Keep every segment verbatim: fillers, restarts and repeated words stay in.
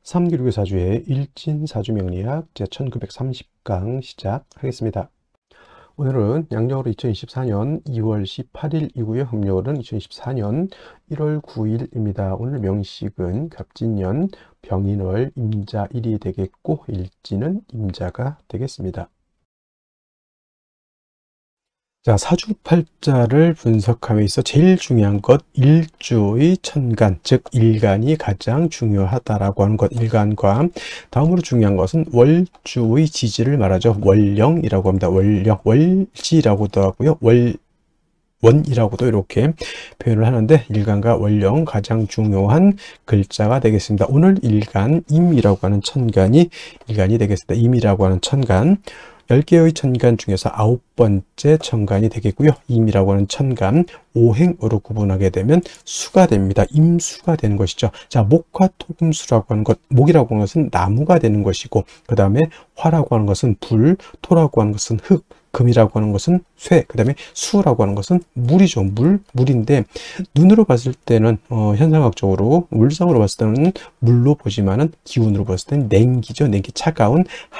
삼기류의 사주의 일진사주명리학 제천구백삼십 강 시작하겠습니다. 오늘은 양력으로 이천이십사년 이월 십팔일이고요. 음력으로는 이천이십사년 일월 구일입니다. 오늘 명식은 갑진년 병인월 임자일이 되겠고 일진은 임자가 되겠습니다. 자, 사주팔자를 분석함에 있어 제일 중요한 것 일주의 천간, 즉 일간이 가장 중요하다라고 하는 것. 일간과 다음으로 중요한 것은 월주의 지지를 말하죠. 월령이라고 합니다. 월령, 월지라고도 하고요. 월 원이라고도 이렇게 표현을 하는데 일간과 월령 가장 중요한 글자가 되겠습니다. 오늘 일간 임이라고 하는 천간이 일간이 되겠습니다. 임이라고 하는 천간 열 개의 천간 중에서 아홉 번째 천간이 되겠고요. 임이라고 하는 천간 오행으로 구분하게 되면 수가 됩니다. 임수가 되는 것이죠. 자, 목화 토금수라고 하는 것, 목이라고 하는 것은 나무가 되는 것이고, 그 다음에 화라고 하는 것은 불, 토라고 하는 것은 흙, 금이라고 하는 것은 쇠, 그 다음에 수라고 하는 것은 물이죠. 물, 물인데 눈으로 봤을 때는 어, 현상학적으로 물상으로 봤을 때는 물로 보지만은 기운으로 봤을 때는 냉기죠. 냉기, 차가운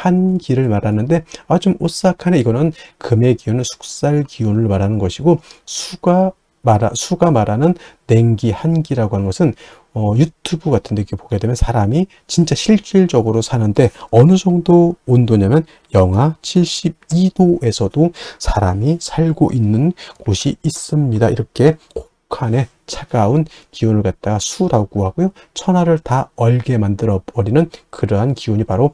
한기를 말하는데 아, 좀 오싹하네. 이거는 금의 기운은 숙살 기운을 말하는 것이고, 수가 말하, 수가 말하는 냉기, 한기라고 하는 것은 어, 유튜브 같은 데 이렇게 보게 되면 사람이 진짜 실질적으로 사는데 어느 정도 온도냐면 영하 칠십이 도에서도 사람이 살고 있는 곳이 있습니다. 이렇게 혹한의 차가운 기운을 갖다가 수라고 하고요. 천하를 다 얼게 만들어 버리는 그러한 기운이 바로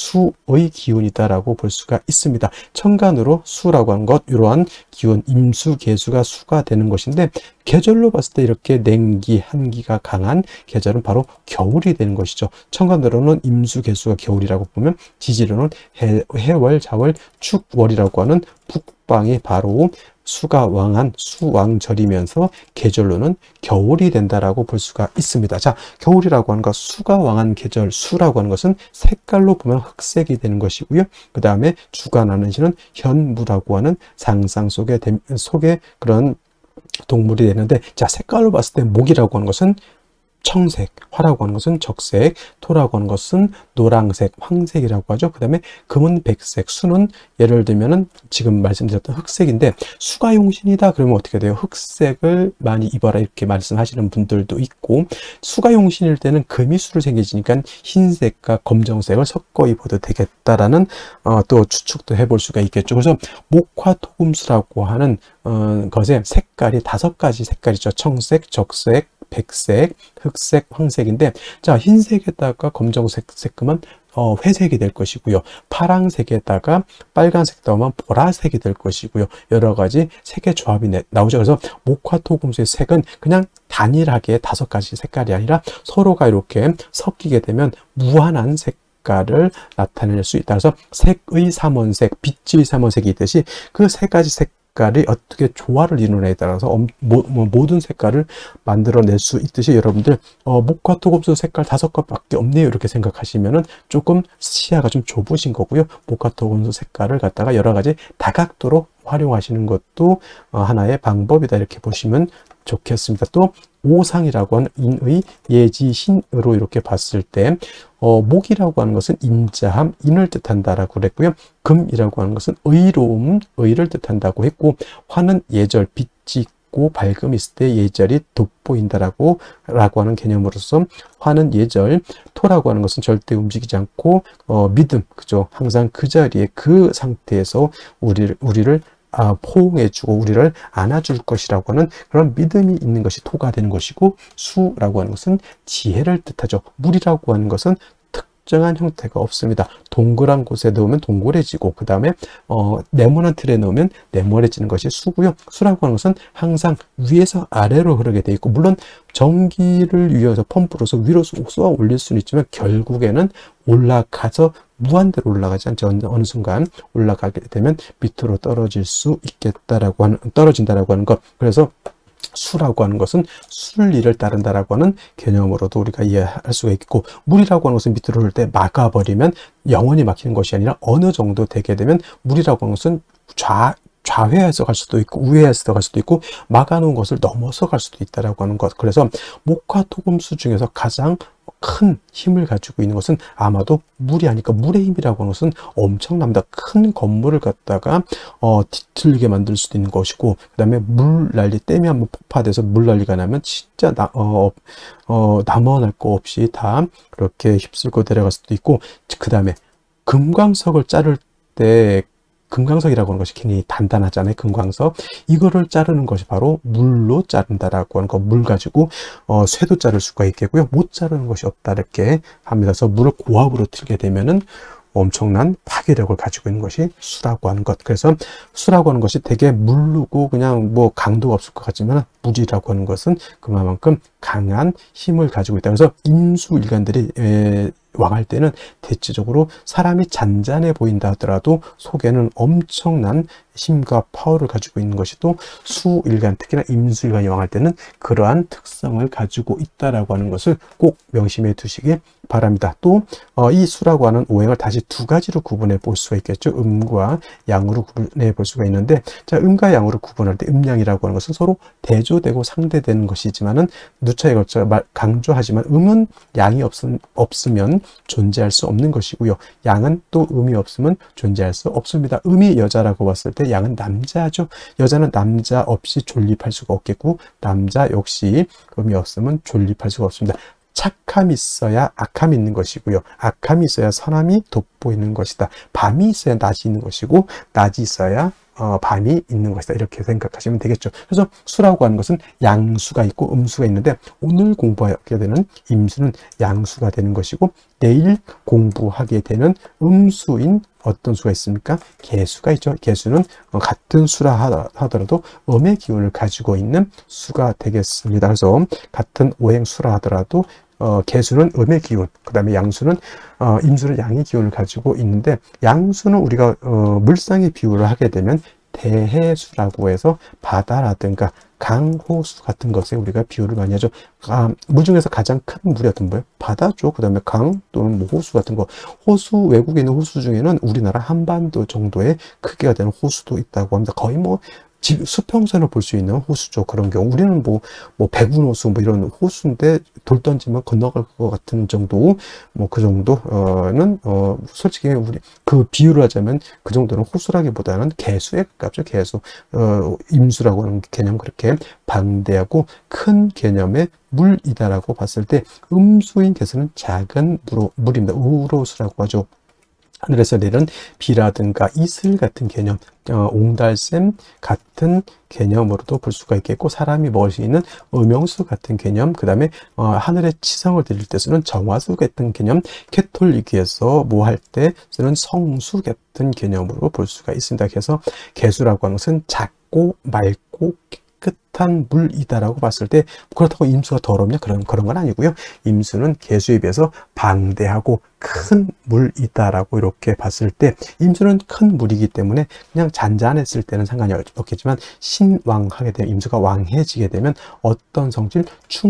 수의 기운이다라고 볼 수가 있습니다. 천간으로 수라고 하는 것, 이러한 기운, 임수, 계수가 수가 되는 것인데 계절로 봤을 때 이렇게 냉기, 한기가 강한 계절은 바로 겨울이 되는 것이죠. 천간으로는 임수, 계수가 겨울이라고 보면 지지로는 해, 해월, 자월, 축월이라고 하는 북방이 바로 수가 왕한 수왕절이면서 계절로는 겨울이 된다라고 볼 수가 있습니다. 자, 겨울이라고 하는 것, 수가 왕한 계절, 수라고 하는 것은 색깔로 보면 흑색이 되는 것이고요. 그 다음에 주관하는 시는 현무라고 하는 상상 속에, 속에 그런 동물이 되는데, 자, 색깔로 봤을 때 목이라고 하는 것은 청색, 화라고 하는 것은 적색, 토라고 하는 것은 노랑색, 황색이라고 하죠. 그 다음에 금은 백색, 수는 예를 들면은 지금 말씀드렸던 흑색인데 수가 용신이다 그러면 어떻게 돼요? 흑색을 많이 입어라 이렇게 말씀하시는 분들도 있고, 수가 용신일 때는 금이 수를 생기지니까 흰색과 검정색을 섞어 입어도 되겠다라는 어, 또 추측도 해볼 수가 있겠죠. 그래서 목화토금수라고 하는 어, 것의 색깔이 다섯 가지 색깔이 있죠. 청색, 적색, 백색, 흑색, 황색인데, 자, 흰색에다가 검정색 색금은 어, 회색이 될 것이고요. 파랑색에다가 빨간색 더하면 보라색이 될 것이고요. 여러 가지 색의 조합이 나오죠. 그래서 목화토금수의 색은 그냥 단일하게 다섯 가지 색깔이 아니라 서로가 이렇게 섞이게 되면 무한한 색 색깔을 나타낼 수 있다. 그래서 색의 삼원색, 빛의 삼원색이 있듯이 그 세 가지 색깔이 어떻게 조화를 이루느냐에 따라서 모든 색깔을 만들어낼 수 있듯이 여러분들 어, 목화토금수 색깔 다섯 것밖에 없네요 이렇게 생각하시면은 조금 시야가 좀 좁으신 거고요. 목화토금수 색깔을 갖다가 여러 가지 다각도로 활용하시는 것도 어, 하나의 방법이다 이렇게 보시면 좋겠습니다. 또 오상이라고 하는 인의 예지신으로 이렇게 봤을 때 어, 목이라고 하는 것은 인자함, 인을 뜻한다라고 그랬고요. 금이라고 하는 것은 의로움, 의를 뜻한다고 했고, 화는 예절, 빛이 있고 밝음이 있을 때 예절이 돋보인다라고 라고 하는 개념으로서 화는 예절, 토라고 하는 것은 절대 움직이지 않고 어, 믿음, 그죠? 항상 그 자리에 그 상태에서 우리를 우리를 아, 포옹해주고 우리를 안아줄 것이라고 하는 그런 믿음이 있는 것이 토가 되는 것이고, 수라고 하는 것은 지혜를 뜻하죠. 물이라고 하는 것은 특정한 형태가 없습니다. 동그란 곳에 넣으면 동그래지고, 그 다음에 어, 네모난 틀에 넣으면 네모래지는 것이 수고요. 수라고 하는 것은 항상 위에서 아래로 흐르게 돼 있고, 물론 전기를 위해서 펌프로서 위로 쏘아 올릴 수는 있지만 결국에는 올라가서 무한대로 올라가지 않죠. 어느 순간 올라가게 되면 밑으로 떨어질 수 있겠다라고 하는, 떨어진다라고 하는 것. 그래서 수라고 하는 것은 순리를 따른다라고 하는 개념으로도 우리가 이해할 수가 있고, 물이라고 하는 것은 밑으로 흐를 때 막아버리면 영원히 막히는 것이 아니라 어느 정도 되게 되면 물이라고 하는 것은 좌 좌회해서 갈 수도 있고 우회해서 갈 수도 있고 막아놓은 것을 넘어서 갈 수도 있다라고 하는 것. 그래서 목화토금수 중에서 가장 큰 힘을 가지고 있는 것은 아마도 물이 아닐까. 물의 힘이라고 하는 것은 엄청납니다. 큰 건물을 갖다가 어, 뒤틀리게 만들 수도 있는 것이고, 그 다음에 물난리, 댐이 한번 폭파돼서 물난리가 나면 진짜 나, 어, 어, 남아날 거 없이 다 그렇게 휩쓸고 내려갈 수도 있고, 그 다음에 금광석을 자를 때 금광석이라고 하는 것이 굉장히 단단하잖아요. 금광석. 이거를 자르는 것이 바로 물로 자른다라고 하는 거. 물 가지고 어, 쇠도 자를 수가 있겠고요. 못 자르는 것이 없다 이렇게 합니다. 그래서 물을 고압으로 틀게 되면은 엄청난 파괴력을 가지고 있는 것이 수라고 하는 것. 그래서 수라고 하는 것이 되게 물르고 그냥 뭐 강도가 없을 것 같지만 물이라고 하는 것은 그만큼 강한 힘을 가지고 있다. 그래서 임수일간들이 에, 왕할 때는 대체적으로 사람이 잔잔해 보인다 하더라도 속에는 엄청난 힘과 파워를 가지고 있는 것이 또 수일간, 특히나 임수일간이 왕할 때는 그러한 특성을 가지고 있다라고 하는 것을 꼭 명심해 두시기 바랍니다. 또 이 어, 수라고 하는 오행을 다시 두 가지로 구분해 볼 수가 있겠죠. 음과 양으로 구분해 볼 수가 있는데, 자, 음과 양으로 구분할 때 음양이라고 하는 것은 서로 대조되고 상대되는 것이지만은 누차에 걸쳐 강조하지만 음은 양이 없음, 없으면 존재할 수 없는 것이고요. 양은 또 음이 없으면 존재할 수 없습니다. 음이 여자라고 봤을 때 양은 남자죠. 여자는 남자 없이 존립할 수가 없겠고, 남자 역시 음이 없으면 존립할 수가 없습니다. 착함이 있어야 악함이 있는 것이고요. 악함이 있어야 선함이 돋보이는 것이다. 밤이 있어야 낮이 있는 것이고, 낮이 있어야 어, 밤이 있는 것이다. 이렇게 생각하시면 되겠죠. 그래서 수라고 하는 것은 양수가 있고 음수가 있는데, 오늘 공부하게 되는 임수는 양수가 되는 것이고, 내일 공부하게 되는 음수인 어떤 수가 있습니까? 개수가 있죠. 개수는 같은 수라 하더라도 음의 기운을 가지고 있는 수가 되겠습니다. 그래서 같은 오행수라 하더라도 어, 개수는 음의 기운, 그 다음에 양수는 어, 임수는 양의 기운을 가지고 있는데, 양수는 우리가 어, 물상의 비유를 하게 되면 대해수라고 해서 바다라든가 강호수 같은 것에 우리가 비유를 많이 하죠. 아, 물 중에서 가장 큰 물이 어떤 거예요? 바다죠. 그 다음에 강 또는 뭐 호수 같은 거. 호수, 외국에 있는 호수 중에는 우리나라 한반도 정도의 크기가 되는 호수도 있다고 합니다. 거의 뭐 수평선을 볼 수 있는 호수죠. 그런 경우 우리는 뭐, 뭐 백운호수 뭐 이런 호수인데 돌 던지면 건너갈 것 같은 정도, 뭐 그 정도는 어 솔직히 우리 그 비유를 하자면 그 정도는 호수라기보다는 개수에 가깝죠. 개수. 어 임수라고 하는 개념, 그렇게 방대하고 큰 개념의 물이다라고 봤을 때, 음수인 개수는 작은 물, 물입니다. 우로수라고 하죠. 하늘에서 내리는 비라든가 이슬 같은 개념, 어, 옹달샘 같은 개념으로도 볼 수가 있겠고, 사람이 먹을 수 있는 음용수 같은 개념, 그 다음에 어, 하늘에 치성을 드릴 때 쓰는 정화수 같은 개념, 캐톨릭에서 뭐 할 때 쓰는 성수 같은 개념으로 볼 수가 있습니다. 그래서 개수라고 하는 것은 작고 맑고 깨끗한 물이다라고 봤을 때, 그렇다고 임수가 더럽냐? 그런, 그런 건 아니고요. 임수는 개수에 비해서 방대하고 큰 물이다라고 이렇게 봤을 때, 임수는 큰 물이기 때문에 그냥 잔잔했을 때는 상관이 없겠지만, 신왕하게 되면, 임수가 왕해지게 되면 어떤 성질?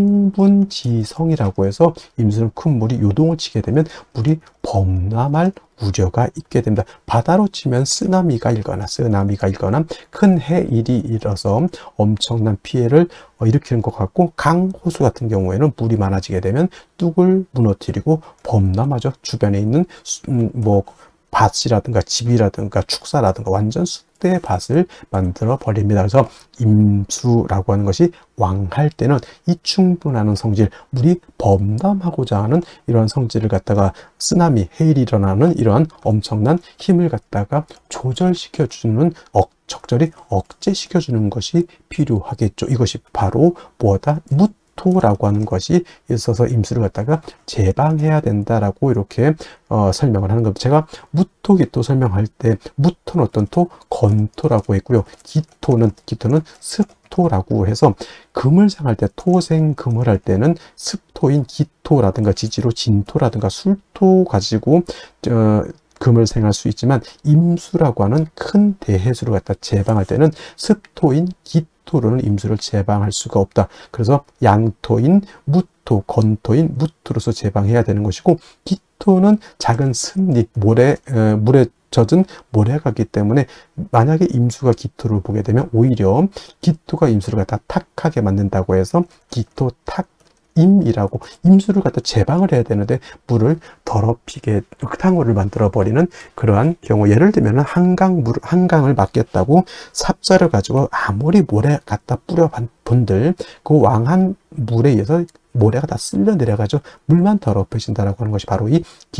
충분지성이라고 해서 임수는 큰 물이 요동을 치게 되면 물이 범람할 우려가 있게 됩니다. 바다로 치면 쓰나미가 일거나 쓰나미가 일거나 큰 해일이 일어서 엄청난 피해를 일으키는 것 같고, 강, 호수 같은 경우에는 물이 많아지게 되면 뚝을 무너뜨리고 범람하죠. 주변에 있는 음, 뭐 밭이라든가 집이라든가 축사라든가 완전 쑥대의 밭을 만들어 버립니다. 그래서 임수라고 하는 것이 왕할 때는 이 충분한 성질, 물이 범람하고자 하는 이러한 성질을 갖다가 쓰나미, 해일이 일어나는 이러한 엄청난 힘을 갖다가 조절시켜 주는, 억, 적절히 억제시켜 주는 것이 필요하겠죠. 이것이 바로 뭐다? 무 토라고 하는 것이 있어서 임수를 갖다가 제방해야 된다라고 이렇게 어, 설명을 하는 겁니다. 제가 무토, 기토 설명할 때 무토는 어떤 토? 건토라고 했고요. 기토는 기토는 습토라고 해서 금을 생할 때, 토생 금을 할 때는 습토인 기토라든가 지지로 진토라든가 술토 가지고 어, 금을 생할 수 있지만, 임수라고 하는 큰 대해수를 갖다 제방할 때는 습토인 기토로는 임수를 제방할 수가 없다. 그래서 양토인 무토, 건토인 무토로서 제방해야 되는 것이고, 기토는 작은 습립, 모래, 에, 물에 젖은 모래가기 때문에 만약에 임수가 기토를 보게 되면 오히려 기토가 임수를 갖다 탁하게 만든다고 해서 기토 탁 임이라고 임수를 갖다 제방을 해야 되는데 물을 더럽히게 흙탕물을 만들어 버리는 그러한 경우, 예를 들면 한강 물 한강을 막겠다고 삽자를 가지고 아무리 모래 갖다 뿌려 본들 그 왕한 물에 의해서 모래가 다 쓸려 내려가죠. 물만 더럽혀진다라고 하는 것이 바로 이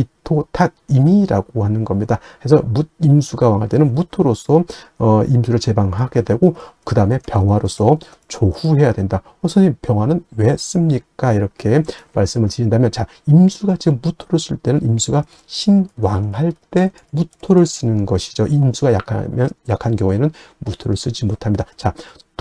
기토탁임이라고 하는 겁니다. 그래서 무, 임수가 왕할 때는 무토로서 어, 임수를 제방하게 되고 그 다음에 병화로서 조후해야 된다. 어, 선생님 병화는 왜 씁니까? 이렇게 말씀을 드린다면, 자, 임수가 지금 무토를 쓸 때는 임수가 신왕할 때 무토를 쓰는 것이죠. 임수가 약하면 약한 경우에는 무토를 쓰지 못합니다. 자,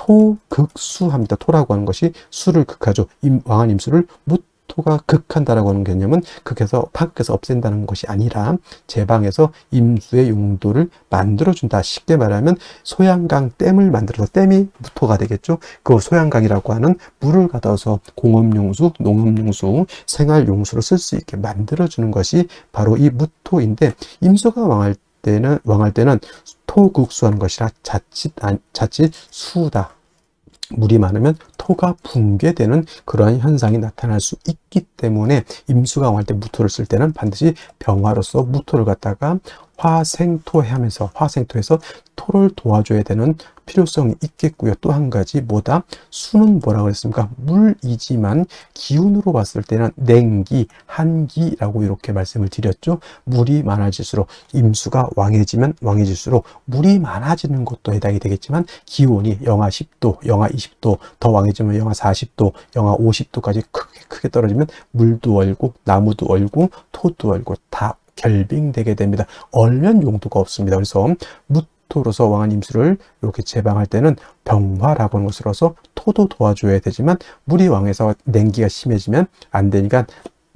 토극수합니다. 토라고 하는 것이 수를 극하죠. 임, 왕한 임수를 무토가 극한다라고 하는 개념은 극해서 파극해서 없앤다는 것이 아니라 제방해서 임수의 용도를 만들어준다. 쉽게 말하면 소양강 댐을 만들어서 댐이 무토가 되겠죠. 그 소양강이라고 하는 물을 가둬서 공업용수, 농업용수, 생활용수로 쓸 수 있게 만들어주는 것이 바로 이 무토인데, 임수가 왕할 때는 왕할 때는 토극수하는 것이라 자칫 자칫 수다. 물이 많으면 토가 붕괴되는 그러한 현상이 나타날 수 있기 때문에 임수가 왕할 때 무토를 쓸 때는 반드시 병화로서 무토를 갖다가 화생토하면서 화생토에서 토를 도와줘야 되는 필요성이 있겠고요. 또 한 가지 뭐다? 수는 뭐라고 했습니까? 물이지만 기운으로 봤을 때는 냉기, 한기라고 이렇게 말씀을 드렸죠. 물이 많아질수록 임수가 왕해지면 왕해질수록 물이 많아지는 것도 해당이 되겠지만 기온이 영하 십 도, 영하 이십 도, 더 왕해지면 영하 사십 도, 영하 오십 도까지 크게 크게 떨어지면 물도 얼고 나무도 얼고 토도 얼고 다 결빙되게 됩니다. 얼면 용도가 없습니다. 그래서 무토로서 왕한 임수를 이렇게 제방할 때는 병화라고 하는 것으로서 토도 도와줘야 되지만 물이 왕해서 냉기가 심해지면 안 되니까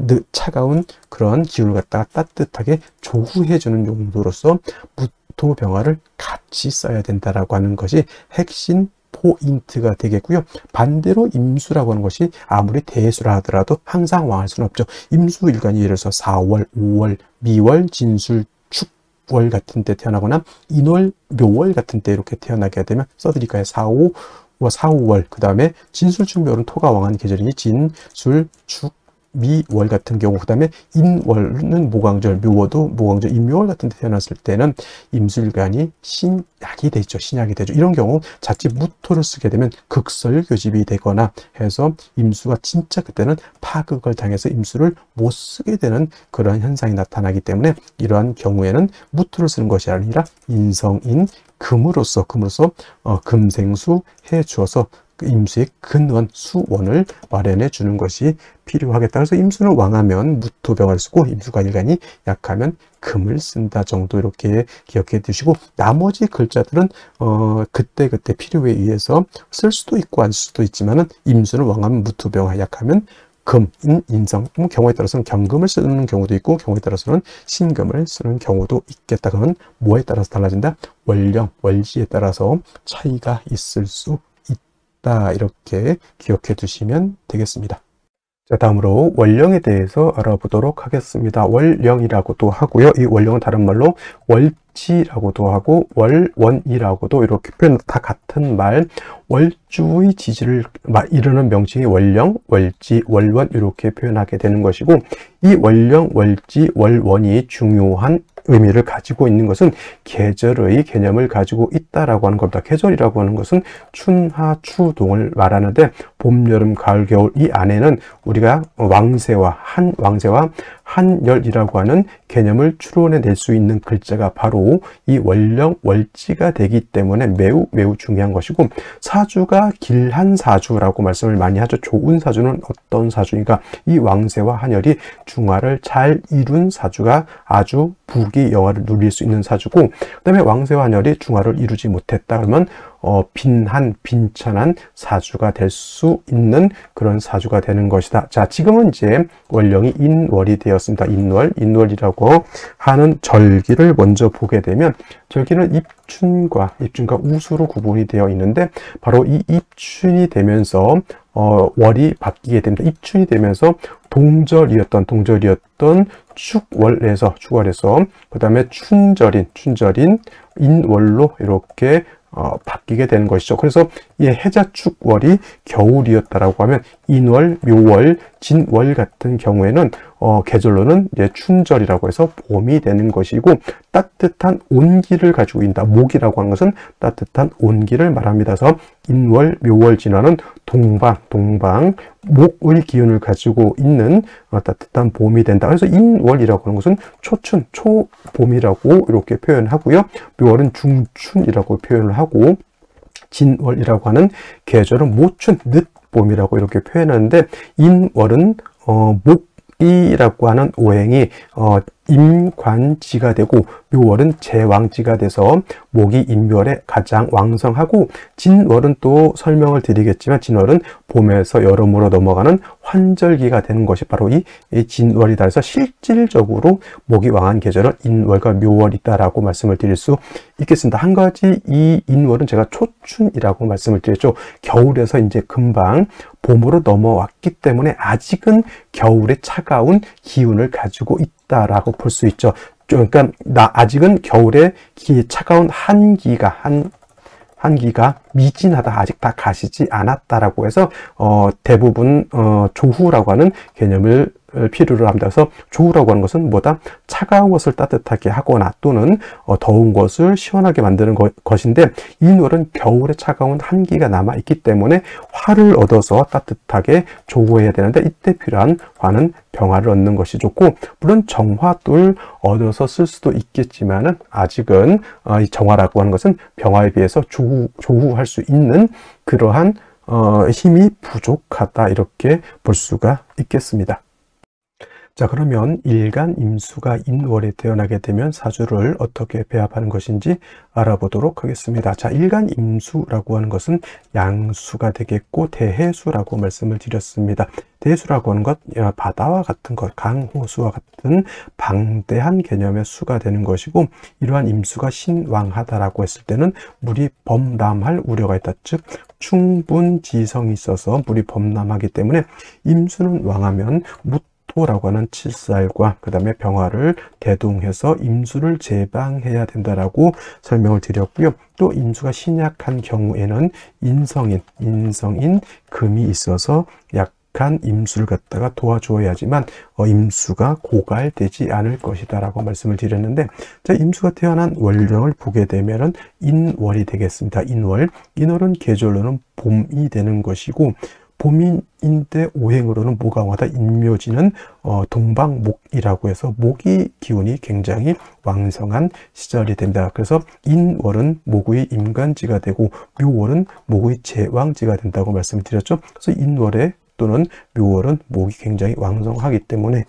차가운 그런 기운을 갖다가 따뜻하게 조후해주는 용도로서 무토 병화를 같이 써야 된다라고 하는 것이 핵심 포인트가 되겠고요. 반대로 임수라고 하는 것이 아무리 대수라 하더라도 항상 왕할 수는 없죠. 임수일간이 예를 들어서 사월, 오월, 미월, 진술, 축월 같은 때 태어나거나 인월, 묘월 같은 때 이렇게 태어나게 되면 써드릴까요? 사오, 사오월, 그 다음에 진술, 축, 묘월은 토가 왕한 계절이니 진술, 축, 미월 같은 경우, 그 다음에 인월은 모광절, 묘월도 모광절, 인묘월 같은 데 태어났을 때는 임술간이 신약이 되죠. 신약이 되죠. 이런 경우 자칫 무토를 쓰게 되면 극설교집이 되거나 해서 임수가 진짜 그때는 파극을 당해서 임수를 못 쓰게 되는 그런 현상이 나타나기 때문에 이러한 경우에는 무토를 쓰는 것이 아니라 인성인 금으로서 금으로서 어, 금생수 해 주어서 임수의 근원, 수원을 마련해 주는 것이 필요하겠다. 그래서 임수는 왕하면 무토병을 쓰고 임수가 일간이 약하면 금을 쓴다 정도 이렇게 기억해 두시고, 나머지 글자들은 어 그때 그때 필요에 의해서 쓸 수도 있고 안 쓸 수도 있지만은 임수는 왕하면 무토병, 약하면 금, 인, 인성, 뭐 경우에 따라서는 경금을 쓰는 경우도 있고 경우에 따라서는 신금을 쓰는 경우도 있겠다. 그러면 뭐에 따라서 달라진다? 월령, 월지에 따라서 차이가 있을 수 있다. 이렇게 기억해 두시면 되겠습니다. 자, 다음으로 월령에 대해서 알아보도록 하겠습니다. 월령이라고도 하고요. 이 월령은 다른 말로 월지라고도 하고 월원이라고도 이렇게 표현, 다 같은 말, 월주의 지지를 이루는 명칭이 월령, 월지, 월원 이렇게 표현하게 되는 것이고, 이 월령, 월지, 월원이 중요한 의미를 가지고 있는 것은 계절의 개념을 가지고 있다라고 하는 겁니다. 계절이라고 하는 것은 춘하 추동을 말하는데 봄, 여름, 가을, 겨울 이 안에는 우리가 왕세와 한 왕세와 한열이라고 하는 개념을 추론해낼 수 있는 글자가 바로 이 월령, 월지가 되기 때문에 매우 매우 중요한 것이고, 사주가 길한 사주라고 말씀을 많이 하죠. 좋은 사주는 어떤 사주인가? 이 왕세와 한열이 중화를 잘 이룬 사주가 아주 부귀 영화를 누릴 수 있는 사주고, 그 다음에 왕세와 한열이 중화를 이루지 못했다 그러면 어, 빈한, 빈천한 사주가 될 수 있는 그런 사주가 되는 것이다. 자, 지금은 이제 월령이 인월이 되었습니다. 인월, 인월이라고 하는 절기를 먼저 보게 되면, 절기는 입춘과, 입춘과 우수로 구분이 되어 있는데, 바로 이 입춘이 되면서 어, 월이 바뀌게 됩니다. 입춘이 되면서 동절이었던 동절이었던 축월에서 축월에서 그 다음에 춘절인 춘절인 인월로 이렇게 어, 바뀌게 되는 것이죠. 그래서 이 해자축월이 겨울이었다라고 하면 인월, 묘월, 진월 같은 경우에는 어, 계절로는 이제 춘절이라고 해서 봄이 되는 것이고, 따뜻한 온기를 가지고 있다. 목이라고 하는 것은 따뜻한 온기를 말합니다. 그래서 인월, 묘월, 진월은 동방, 동방, 목의 기운을 가지고 있는 어, 따뜻한 봄이 된다. 그래서 인월이라고 하는 것은 초춘, 초봄이라고 이렇게 표현하고요. 묘월은 중춘이라고 표현을 하고, 진월이라고 하는 계절은 모춘, 늦봄이라고 이렇게 표현하는데, 인월은 어, 목이라고 하는 오행이 어, 임관지가 되고, 묘월은 제왕지가 돼서 목이 인묘월에 가장 왕성하고, 진월은 또 설명을 드리겠지만 진월은 봄에서 여름으로 넘어가는 환절기가 되는 것이 바로 이, 이 진월이다. 해서 실질적으로 목이 왕한 계절은 인월과 묘월이다라고 말씀을 드릴 수 있겠습니다. 한 가지 이 인월은 제가 초춘이라고 말씀을 드렸죠. 겨울에서 이제 금방 봄으로 넘어왔기 때문에 아직은 겨울의 차가운 기운을 가지고 있다라고 볼 수 있죠. 그러니까 나 아직은 겨울에 기, 차가운 한기가 한 한기가 미진하다, 아직 다 가시지 않았다라고 해서 어, 대부분 어, 조후라고 하는 개념을 필요로 합니다. 그래서 조후라고 하는 것은 뭐다? 차가운 것을 따뜻하게 하거나 또는 어, 더운 것을 시원하게 만드는 거, 것인데, 인월은 겨울에 차가운 한기가 남아있기 때문에 화를 얻어서 따뜻하게 조후해야 되는데, 이때 필요한 화는 병화를 얻는 것이 좋고, 물론 정화도 얻어서 쓸 수도 있겠지만은 아직은 어, 이 정화라고 하는 것은 병화에 비해서 조후, 조후할 수 있는 그러한 어, 힘이 부족하다, 이렇게 볼 수가 있겠습니다. 자, 그러면 일간 임수가 인월에 태어나게 되면 사주를 어떻게 배합하는 것인지 알아보도록 하겠습니다. 자, 일간 임수라고 하는 것은 양수가 되겠고, 대해수라고 말씀을 드렸습니다. 대해수라고 하는 것, 바다와 같은 것, 강호수와 같은 방대한 개념의 수가 되는 것이고, 이러한 임수가 신왕하다라고 했을 때는 물이 범람할 우려가 있다. 즉 충분지성이 있어서 물이 범람하기 때문에 임수는 왕하면 무 라고 하는 칠살과 그 다음에 병화를 대동해서 임수를 제방해야 된다라고 설명을 드렸고요. 또 임수가 신약한 경우에는 인성인, 인성인 금이 있어서 약한 임수를 갖다가 도와줘야지만 어, 임수가 고갈되지 않을 것이다 라고 말씀을 드렸는데, 자, 임수가 태어난 월령을 보게 되면은 인월이 되겠습니다. 인월. 인월은 계절로는 봄이 되는 것이고, 봄인데 오행으로는 뭐가 왕하다? 인묘지는 어, 동방목이라고 해서 목이 기운이 굉장히 왕성한 시절이 됩니다. 그래서 인월은 목의 임간지가 되고, 묘월은 목의 제왕지가 된다고 말씀드렸죠. 그래서 인월에 또는 묘월은 목이 굉장히 왕성하기 때문에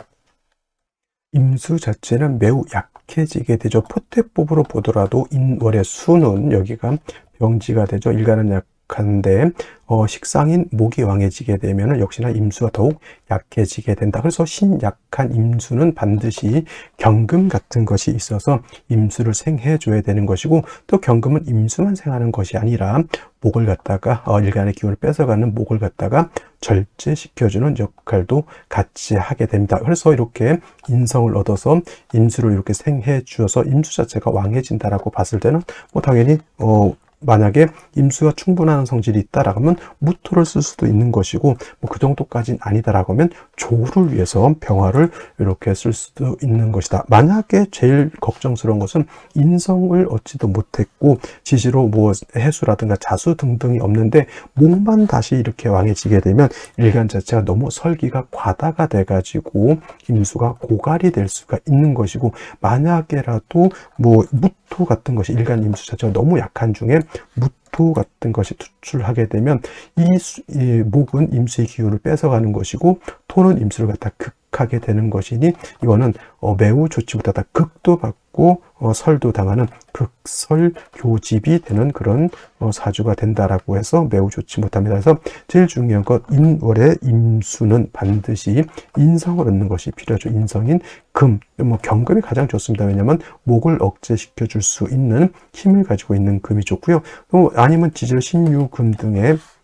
임수 자체는 매우 약해지게 되죠. 포태법으로 보더라도 인월의 수는 여기가 병지가 되죠. 일간은 약 한데 어, 식상인 목이 왕해지게 되면 역시나 임수가 더욱 약해지게 된다. 그래서 신약한 임수는 반드시 경금 같은 것이 있어서 임수를 생해 줘야 되는 것이고, 또 경금은 임수만 생하는 것이 아니라 목을 갖다가 어, 일간의 기운을 뺏어가는 목을 갖다가 절제시켜주는 역할도 같이 하게 됩니다. 그래서 이렇게 인성을 얻어서 임수를 이렇게 생해 주어서 임수 자체가 왕해진다라고 봤을 때는 뭐 당연히 어 만약에 임수가 충분한 성질이 있다라고 하면 무토를 쓸 수도 있는 것이고, 뭐 그 정도까지는 아니다라고 하면 조를 위해서 병화를 이렇게 쓸 수도 있는 것이다. 만약에 제일 걱정스러운 것은 인성을 얻지도 못했고 지지로 뭐 해수라든가 자수 등등이 없는데 목만 다시 이렇게 왕해지게 되면 일간 자체가 너무 설기가 과다가 돼가지고 임수가 고갈이 될 수가 있는 것이고, 만약에라도 뭐 무토 같은 것이 일간 임수 자체가 너무 약한 중에 무토 같은 것이 투출하게 되면 이, 수, 이 목은 임수의 기운을 뺏어가는 것이고, 토는 임수를 갖다 극하게 되는 것이니 이거는 어, 매우 좋지 못하다. 극도 받고 어, 설도 당하는 극설 교집이 되는 그런 어, 사주가 된다라고 해서 매우 좋지 못합니다. 그래서 제일 중요한 것, 인월의 임수는 반드시 인성을 얻는 것이 필요하죠. 인성인 금, 뭐 경금이 가장 좋습니다. 왜냐하면 목을 억제시켜 줄 수 있는 힘을 가지고 있는 금이 좋고요. 또 아니면 지질 신유금 등의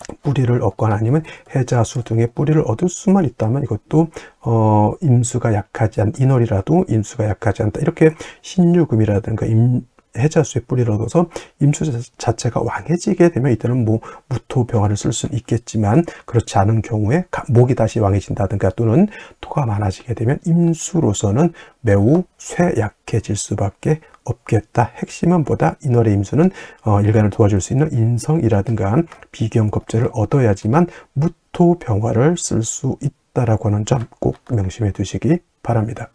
뿌리를 얻거나 아니면 해자수 등의 뿌리를 얻을 수만 있다면 이것도 어, 임수가 약하지 않, 인월이라도 임수가 약하지 않다. 이렇게 신유금이라든가 임, 해자수의 뿌리를 얻어서 임수 자체가 왕해지게 되면 이때는 뭐 무토병화를 쓸 수는 있겠지만, 그렇지 않은 경우에 목이 다시 왕해진다든가 또는 토가 많아지게 되면 임수로서는 매우 쇠약해질 수밖에 없겠다. 핵심은 보다 인월의 임수는 어, 일간을 도와줄 수 있는 인성이라든가 비경겁제를 얻어야지만 무토병화를 쓸 수 있다라고 하는 점 꼭 명심해 두시기 바랍니다.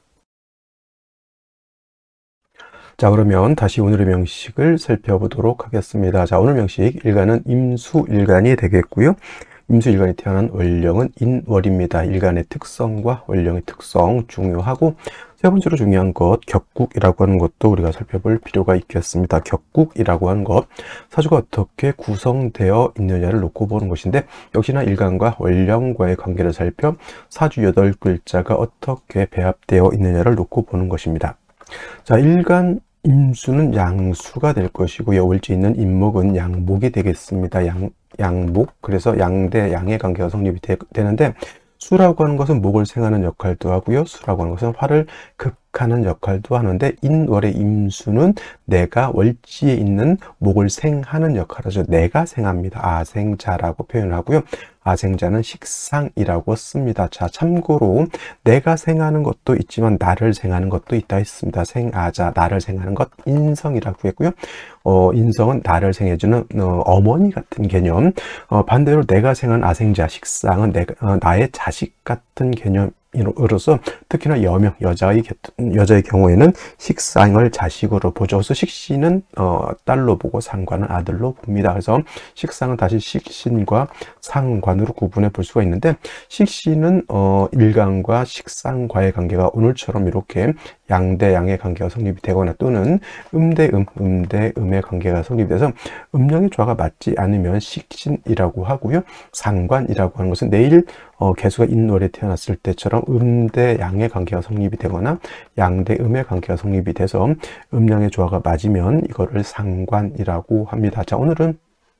자, 그러면 다시 오늘의 명식을 살펴보도록 하겠습니다. 자, 오늘 명식 일간은 임수일간이 되겠고요. 임수일간이 태어난 월령은 인월입니다. 일간의 특성과 월령의 특성 중요하고, 세 번째로 중요한 것 격국이라고 하는 것도 우리가 살펴볼 필요가 있겠습니다. 격국이라고 하는 것, 사주가 어떻게 구성되어 있느냐를 놓고 보는 것인데, 역시나 일간과 월령과의 관계를 살펴 사주 여덟 글자가 어떻게 배합되어 있느냐를 놓고 보는 것입니다. 자, 일간 임수는 양수가 될 것이고요. 월지 있는 임목은 양목이 되겠습니다. 양, 양목. 그래서 양대 양의 관계가 성립이 되, 되는데, 수라고 하는 것은 목을 생하는 역할도 하고요. 수라고 하는 것은 화를 극하는 역할도 하는데, 인월의 임수는 내가 월지에 있는 목을 생하는 역할을 하죠. 내가 생합니다. 아생자라고 표현하고요. 아생자는 식상이라고 씁니다. 자, 참고로 내가 생하는 것도 있지만 나를 생하는 것도 있다 했습니다. 생아자, 나를 생하는 것 인성이라고 했고요. 어, 인성은 나를 생해주는 어, 어머니 같은 개념. 어, 반대로 내가 생한 아생자, 식상은 내가, 어, 나의 자식 같은 개념. 이로서 특히나 여명, 여자의, 여자의 경우에는 식상을 자식으로 보죠. 그래서 식신은 어, 딸로 보고 상관은 아들로 봅니다. 그래서 식상은 다시 식신과 상관으로 구분해 볼 수가 있는데, 식신은 어, 일간과 식상과의 관계가 오늘처럼 이렇게 양대양의 관계가 성립이 되거나 또는 음대음, 음대음의 관계가 성립이 돼서 음양의 조화가 맞지 않으면 식신이라고 하고요. 상관이라고 하는 것은 내일 어, 개수가 인월에 태어났을 때처럼 음대양의 관계가 성립이 되거나 양대음의 관계가 성립이 돼서 음양의 조화가 맞으면 이거를 상관이라고 합니다. 자, 오늘은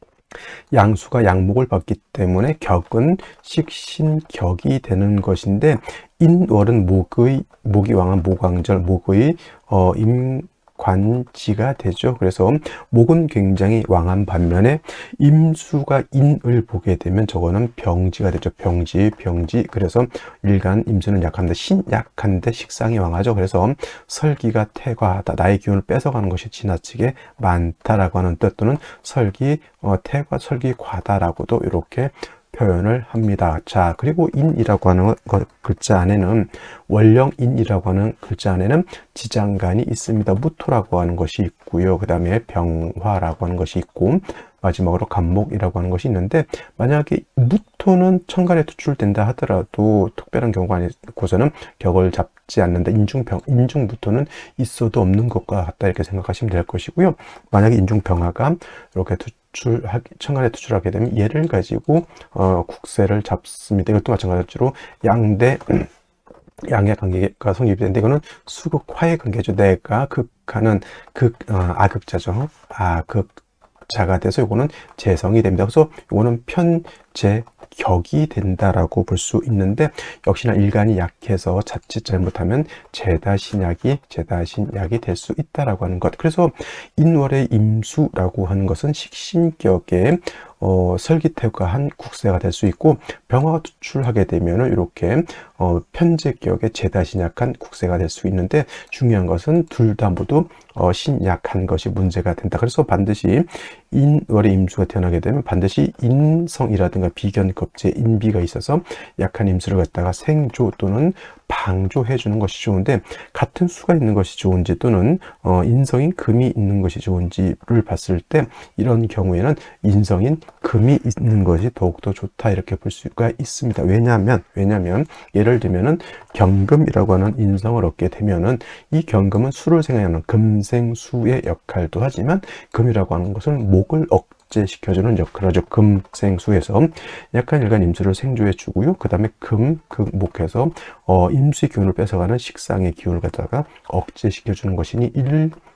양수가 양목을 받기 때문에 격은 식신격이 되는 것인데, 인월은 목의, 목이 왕한 목왕절, 목의 어, 임관지가 되죠. 그래서 목은 굉장히 왕한 반면에 임수가 인을 보게 되면 저거는 병지가 되죠. 병지, 병지. 그래서 일간 임수는 약한데 신약한데 식상이 왕하죠. 그래서 설기가 태과하다, 나의 기운을 뺏어가는 것이 지나치게 많다라고 하는 뜻, 또는 설기, 어, 태과, 설기 과다라고도 이렇게 표현을 합니다. 자, 그리고 인이라고 하는 것, 글자 안에는, 월령인이라고 하는 글자 안에는 지장간이 있습니다. 무토라고 하는 것이 있고요. 그 다음에 병화라고 하는 것이 있고, 마지막으로 간목이라고 하는 것이 있는데, 만약에 무토는 천간에 투출된다 하더라도 특별한 경우가 아니고서는 격을 잡지 않는다. 인중병, 인중무토는 있어도 없는 것과 같다, 이렇게 생각하시면 될 것이고요. 만약에 인중병화가 이렇게 투 투출하기, 천간에 투출하게 되면 얘를 가지고 어, 국세를 잡습니다. 이것도 마찬가지로 양대 양의 관계가 성립이 되는데, 이거는 수극화의 관계죠. 내가 극하는 극, 어, 아극자죠. 아극자가 돼서 이거는 재성이 됩니다. 그래서 이거는 편재 격이 된다라고 볼 수 있는데, 역시나 일간이 약해서 자칫 잘못하면 제다신약이 제다신약이 될 수 있다라고 하는 것. 그래서 인월의 임수라고 하는 것은 식신격에 어, 설기태과한 국세가 될 수 있고, 병화가 투출하게 되면은 이렇게 어, 편제격의 제다신약한 국세가 될 수 있는데, 중요한 것은 둘 다 모두 어, 신약한 것이 문제가 된다. 그래서 반드시 인월의 임수가 태어나게 되면 반드시 인성이라든가 비견겁제, 인비가 있어서 약한 임수를 갖다가 생조 또는 방조해 주는 것이 좋은데, 같은 수가 있는 것이 좋은지 또는 어, 인성인 금이 있는 것이 좋은지를 봤을 때, 이런 경우에는 인성인 금이 있는 것이 더욱더 좋다, 이렇게 볼 수가 있습니다. 왜냐하면 왜냐하면 예를 들면은 경금이라고 하는 인성을 얻게 되면은, 이 경금은 수를 생하는 금생수의 역할도 하지만, 금이라고 하는 것은 목을 억제시켜주는 역할을 하죠. 금생수에서 약한 일간 임수를 생조해 주고요. 그 다음에 금, 금목해서 어, 임수의 기운을 뺏어가는 식상의 기운을 갖다가 억제시켜주는 것이니 일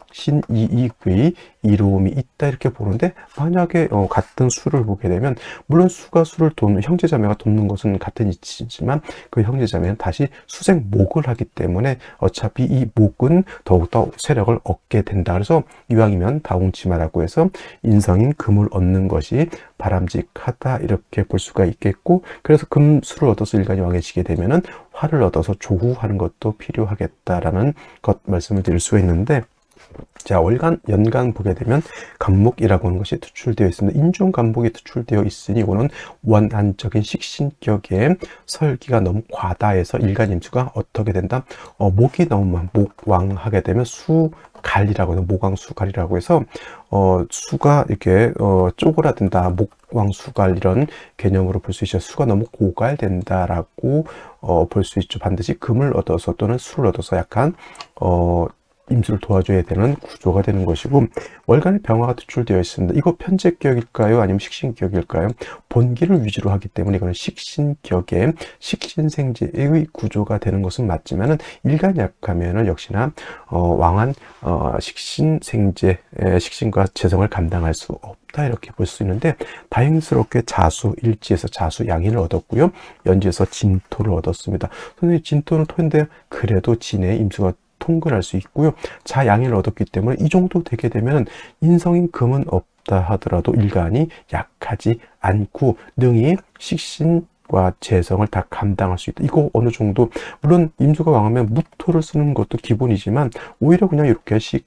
신이익의 이로움이 있다 이렇게 보는데, 만약에 어, 같은 수를 보게 되면 물론 수가 수를 돕는, 형제자매가 돕는 것은 같은 이치지만 그 형제자매는 다시 수생목을 하기 때문에 어차피 이 목은 더욱더 세력을 얻게 된다. 그래서 이왕이면 다홍치마라고 해서 인성인 금을 얻는 것이 바람직하다 이렇게 볼 수가 있겠고, 그래서 금수를 얻어서 일간이 왕해지게 되면은 화를 얻어서 조후하는 것도 필요하겠다라는 것 말씀을 드릴 수가 있는데, 자, 월간, 연간 보게 되면 간목이라고 하는 것이 투출되어 있습니다. 인중 간목이 투출되어 있으니 이거는 원한적인 식신격에 설기가 너무 과다해서 일간 임수가 어떻게 된다? 어, 목이 너무 목왕하게 되면 수갈이라고 해서 목왕수갈이라고 해서 어, 수가 이렇게 어, 쪼그라든다, 목왕수갈 이런 개념으로 볼 수 있죠. 수가 너무 고갈된다라고 어, 볼 수 있죠. 반드시 금을 얻어서 또는 수를 얻어서 약간 어, 임수를 도와줘야 되는 구조가 되는 것이고, 월간의 병화가 투출되어 있습니다. 이거 편제격일까요? 아니면 식신격일까요? 본기를 위주로 하기 때문에 이거는 식신격의 식신생제의 구조가 되는 것은 맞지만은 일간이 약하면은 역시나 어, 왕한 어, 식신생제, 식신과 재성을 감당할 수 없다 이렇게 볼 수 있는데, 다행스럽게 자수 일지에서 자수 양인을 얻었고요, 연지에서 진토를 얻었습니다. 선생님, 진토는 토인데 그래도 진의 임수가 통근할 수 있고요, 자양인을 얻었기 때문에 이 정도 되게 되면 인성인 금은 없다 하더라도 일간이 약하지 않고 능히 식신과 재성을 다 감당할 수 있다. 이거 어느 정도, 물론 임수가 왕하면 무토를 쓰는 것도 기본이지만 오히려 그냥 이렇게 식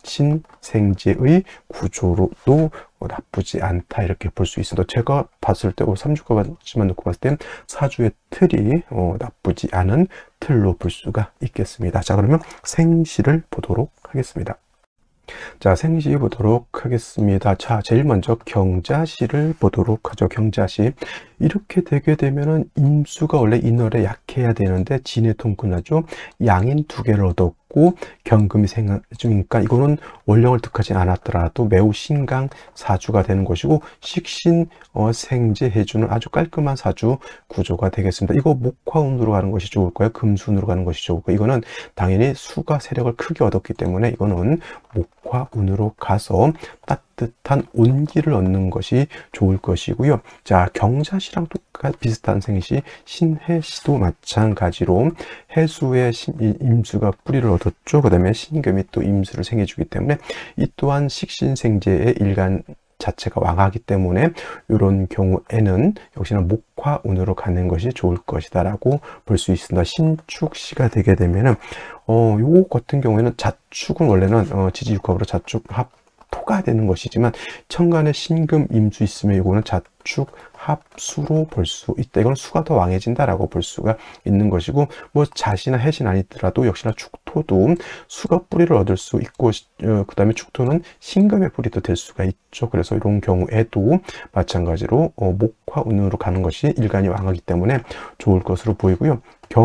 신생제의 구조로도 나쁘지 않다 이렇게 볼 수 있습니다. 제가 봤을 때 삼주까지만 놓고 봤을 땐 사주의 틀이 어, 나쁘지 않은 틀로 볼 수가 있겠습니다. 자, 그러면 생시를 보도록 하겠습니다. 자, 생시 보도록 하겠습니다. 자, 제일 먼저 경자시를 보도록 하죠. 경자시. 이렇게 되게 되면은 임수가 원래 인월에 약해야 되는데 진에 통근하죠. 양인 두 개를 얻었고 경금이 생중이니까 이거는 원령을 득하지 않았더라도 매우 신강 사주가 되는 것이고, 식신 어, 생제 해주는 아주 깔끔한 사주 구조가 되겠습니다. 이거 목화운으로 가는 것이 좋을까요? 금순으로 가는 것이 좋을까요? 이거는 당연히 수가 세력을 크게 얻었기 때문에 이거는 목화운으로 가서 따뜻한 온기를 얻는 것이 좋을 것이고요. 자, 경자시랑 똑같 비슷한 생시 신해시도 마찬가지로 해수의 신, 임수가 뿌리를 얻었죠. 그 다음에 신금이 또 임수를 생해주기 때문에 이 또한 식신생제의 일간 자체가 왕하기 때문에 이런 경우에는 역시나 목화운으로 가는 것이 좋을 것이다 라고 볼 수 있습니다. 신축시가 되게 되면은 어, 요 같은 경우에는 자축은 원래는 어, 지지육합으로 자축 합 토가 되는 것이지만 천간에 신금 임수 있으면 이거는 자축 합수로 볼 수 있다. 이건 수가 더 왕해진다라고 볼 수가 있는 것이고, 뭐 자시나 해신 아니더라도 역시나 축토도 수가 뿌리를 얻을 수 있고, 어, 그 다음에 축토는 신금의 뿌리도 될 수가 있죠. 그래서 이런 경우에도 마찬가지로 어, 목화운으로 가는 것이 일간이 왕하기 때문에 좋을 것으로 보이고요.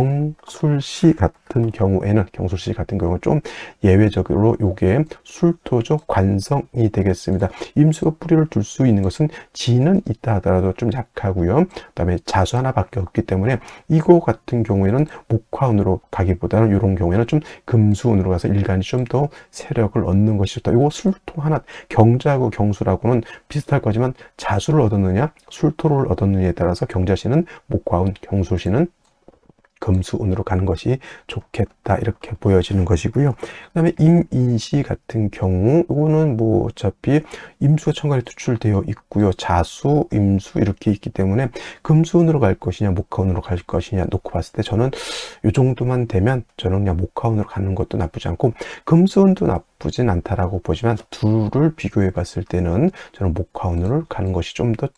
경술시 같은 경우에는 경술시 같은 경우는 좀 예외적으로 요게 술토적 관성이 되겠습니다. 임수가 뿌리를 둘 수 있는 것은 진은 있다 하더라도 좀 약하고요. 그 다음에 자수 하나밖에 없기 때문에 이거 같은 경우에는 목화운으로 가기보다는 이런 경우에는 좀 금수운으로 가서 일간이 좀 더 세력을 얻는 것이 좋다. 이거 술토 하나, 경자하고 경술하고는 비슷할 거지만 자수를 얻었느냐 술토를 얻었느냐에 따라서 경자시는 목화운, 경술시는 금수운으로 가는 것이 좋겠다 이렇게 보여지는 것이고요. 그 다음에 임인시 같은 경우 이거는 뭐 어차피 임수가 천간에 투출되어 있고요. 자수, 임수 이렇게 있기 때문에 금수운으로 갈 것이냐 목화운으로 갈 것이냐 놓고 봤을 때 저는 이 정도만 되면 저는 그냥 목화운으로 가는 것도 나쁘지 않고 금수운도 나쁘진 않다라고 보지만 둘을 비교해 봤을 때는 저는 목화운으로 가는 것이 좀 더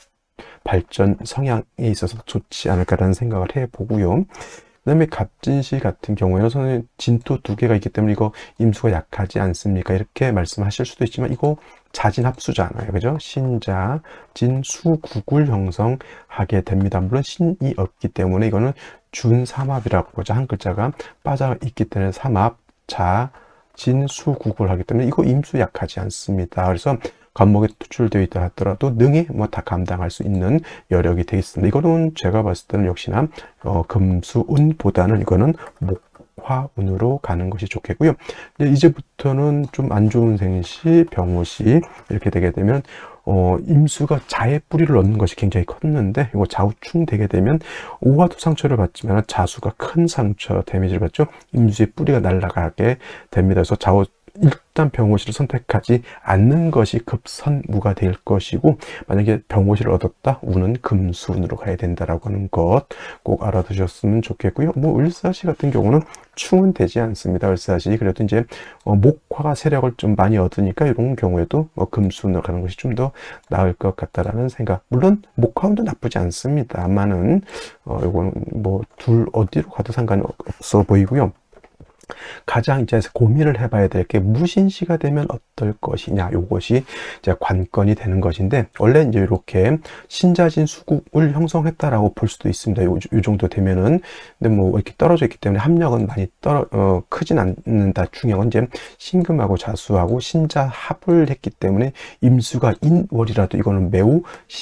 발전 성향에 있어서 좋지 않을까라는 생각을 해보고요. 그 다음에 갑진시 같은 경우에는 저는 진토 두 개가 있기 때문에 이거 임수가 약하지 않습니까? 이렇게 말씀하실 수도 있지만 이거 자진합수잖아요. 그죠? 신자, 진수, 구굴 형성하게 됩니다. 물론 신이 없기 때문에 이거는 준삼합이라고 하죠. 한 글자가 빠져 있기 때문에 삼합, 자, 진수, 구굴 하기 때문에 이거 임수 약하지 않습니다. 그래서 간목에 투출되어 있다 하더라도 능히 뭐 다 감당할 수 있는 여력이 되어 있습니다. 이거는 제가 봤을 때는 역시나 어, 금수운보다는 이거는 목화운으로 가는 것이 좋겠고요. 이제 이제부터는 좀 안 좋은 생시, 병호시 이렇게 되게 되면 어, 임수가 자의 뿌리를 얻는 것이 굉장히 컸는데 이거 좌우충 되게 되면 오화도 상처를 받지만 자수가 큰 상처 데미지를 받죠. 임수의 뿌리가 날아가게 됩니다. 그래서 좌우 일단 병호시를 선택하지 않는 것이 급선무가 될 것이고, 만약에 병호시를 얻었다, 운은 금수운으로 가야 된다라고 하는 것 꼭 알아두셨으면 좋겠고요. 뭐 을사시 같은 경우는 충은 되지 않습니다. 을사시 그래도 이제 어, 목화가 세력을 좀 많이 얻으니까 이런 경우에도 뭐 금수운으로 가는 것이 좀 더 나을 것 같다라는 생각. 물론 목화운도 나쁘지 않습니다만은 어, 이거는 뭐 둘 어디로 가도 상관이 없어 보이고요. 가장 이제 고민을 해봐야 될 게 무신시가 되면 어떨 것이냐, 요것이 이제 관건이 되는 것인데, 원래 이제 이렇게 신자진 수국을 형성했다라고 볼 수도 있습니다. 요, 요 정도 되면은. 근데 뭐 이렇게 떨어져 있기 때문에 합력은 많이 떨어 어, 크진 않는다. 중요한 건 이제 신금하고 자수하고 신자 합을 했기 때문에 임수가 인월이라도 이거는 매우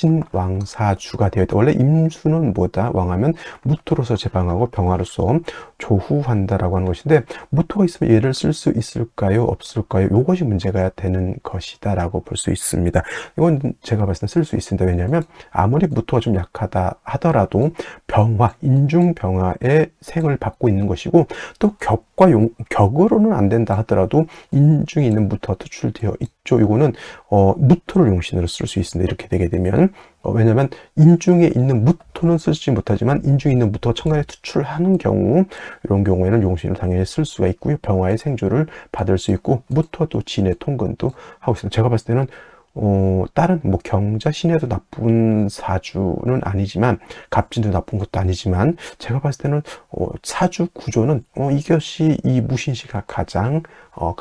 신왕사주가 되어 있다. 원래 임수는 뭐다? 왕하면 무토로서 제방하고 병화로서 조후한다라고 하는 것인데, 무토가 있으면 얘를 쓸 수 있을까요? 없을까요? 이것이 문제가 되는 것이다 라고 볼 수 있습니다. 이건 제가 봤을 때 쓸 수 있습니다. 왜냐하면 아무리 무토가 좀 약하다 하더라도 병화, 인중병화의 생을 받고 있는 것이고, 또 격과 용, 격으로는 안 된다 하더라도 인중에 있는 무토가 투출되어 있죠. 이거는 어, 무토를 용신으로 쓸 수 있습니다. 이렇게 되게 되면 어, 왜냐하면 인중에 있는 무토는 쓰지 못하지만 인중에 있는 무토가 천간에 투출하는 경우, 이런 경우에는 용신을 당연히 쓸 수가 있고요. 병화의 생주를 받을 수 있고, 무토도 진의 통근도 하고 있습니다. 제가 봤을 때는 어, 다른 뭐 경자 신해도 나쁜 사주는 아니지만, 갑진도 나쁜 것도 아니지만, 제가 봤을 때는 어, 사주 구조는 어, 이것이 이 무신시가 가장 어,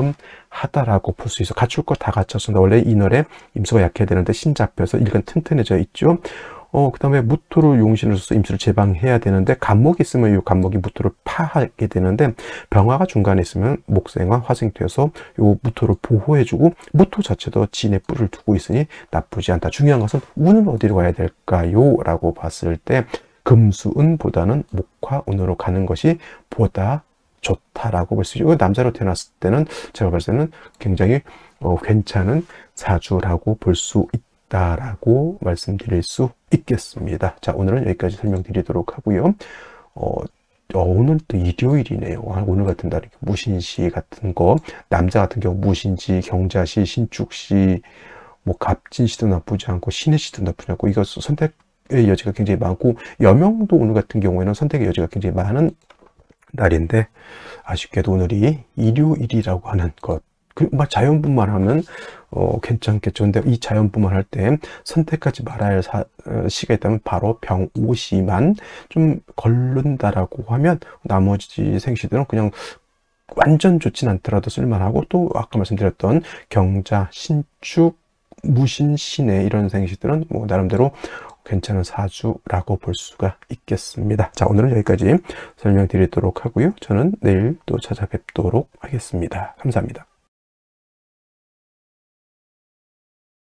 깔끔하다라고 볼 수 있어. 갖출 것 다 갖췄습니다. 원래 인월에 임수가 약해야 되는데 신 잡혀서 일간 튼튼해져 있죠. 어, 그 다음에 무토를 용신으로 써서 임수를 제방해야 되는데, 간목이 있으면 이 간목이 무토를 파하게 되는데, 병화가 중간에 있으면 목생화, 화생되어서 이 무토를 보호해주고, 무토 자체도 진의 뿔을 두고 있으니 나쁘지 않다. 중요한 것은 운은 어디로 가야 될까요? 라고 봤을 때 금수운보다는 목화운으로 가는 것이 보다 좋다라고 볼 수 있죠. 남자로 태어났을 때는 제가 봤을 때는 굉장히 어, 괜찮은 사주라고 볼 수 있다 라고 말씀드릴 수 있겠습니다. 자, 오늘은 여기까지 설명드리도록 하고요. 어, 어, 오늘 또 일요일이네요. 오늘 같은 날 무신시 같은 거, 남자 같은 경우 무신지, 경자시, 신축시, 뭐 갑진시도 나쁘지 않고 신해시도 나쁘지 않고, 이거 선택의 여지가 굉장히 많고, 여명도 오늘 같은 경우에는 선택의 여지가 굉장히 많은 날인데, 아쉽게도 오늘이 일요일이라고 하는 것, 그 자연분만 하면 어, 괜찮겠죠. 근데 이 자연분만 할 때 선택하지 말아야 할 사, 어, 시가 있다면 바로 병오시만 좀 걸른다라고 하면, 나머지 생시들은 그냥 완전 좋진 않더라도 쓸만하고, 또 아까 말씀드렸던 경자, 신축, 무신, 신해 이런 생시들은 뭐 나름대로 괜찮은 사주라고 볼 수가 있겠습니다. 자, 오늘은 여기까지 설명드리도록 하고요. 저는 내일 또 찾아뵙도록 하겠습니다. 감사합니다.